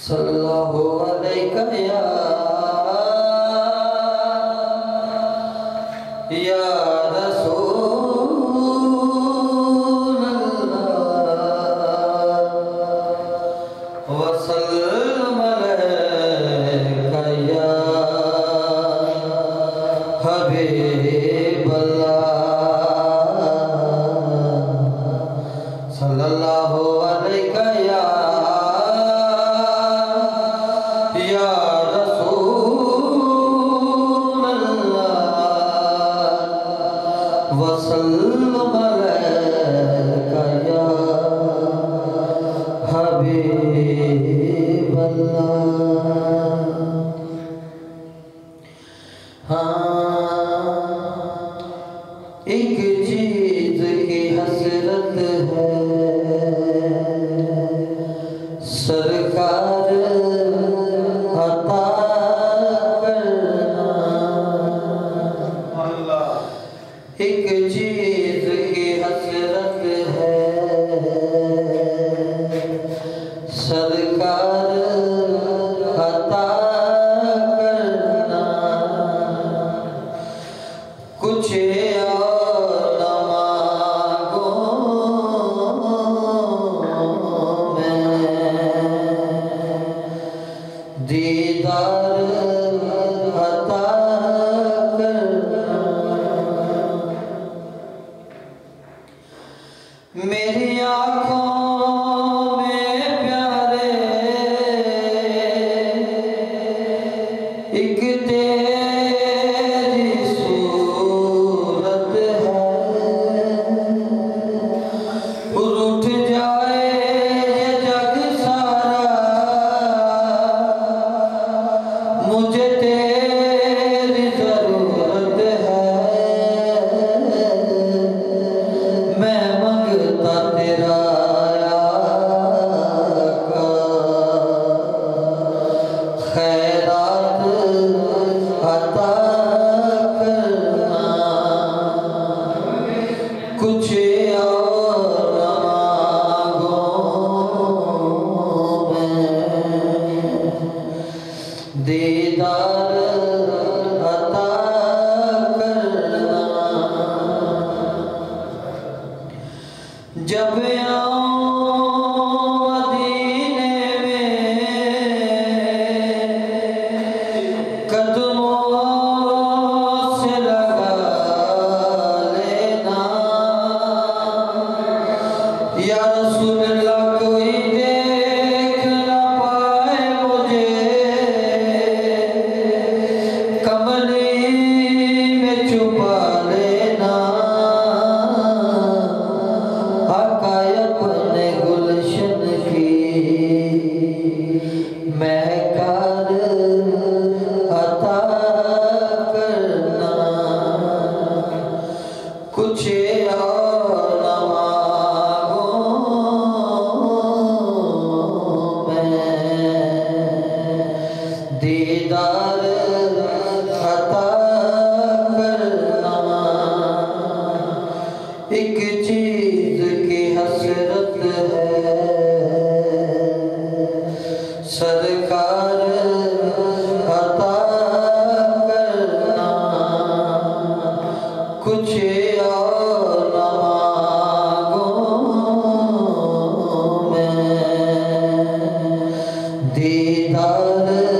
सल्लल्लाहु अलैका या रसूल अल्लाह वसल्लम अलैका या हबीब अल्लाह सल्लल्लाहु अलैका या रसूल अल्लाह वसल्लम अलैका या हबीब अल्लाह। हाँ, एक चीज की हसरत है सरकार अता करना। एक चीज की हसरत है सरकार अता करना। कुछ और न मांगो मैं, दीदार अता करना। मेरी आँखों में प्यारे एक तेरी सूरत है। उठ जाए ये जग सारा मुझे तेरी जरूरत है। मैं मंगता तेरा आका खैरात अता करना। कुछ और न मांगो मैं, दीदार अता करना। जब आऊं मदीने में कदमों से लगा लेना। या रसूल अल्लाह कोई देख न पाए मुझे कमली में छुपा लेना। आका अपने गुलशन की महकार अता करना। कुछ और न मांगो मैं, दीदार अता करना। एक चीज की हसरत है सरकार अता करना। कुछ और न मांगो मैं, दीदार